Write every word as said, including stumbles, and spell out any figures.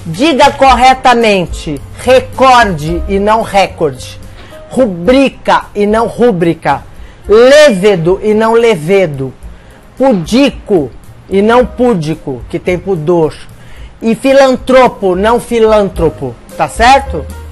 Diga corretamente, recorde e não recorde. Rubrica e não rúbrica. Levedo e não levedo. Pudico e não púdico, que tem pudor. E filantropo, não filântropo, tá certo?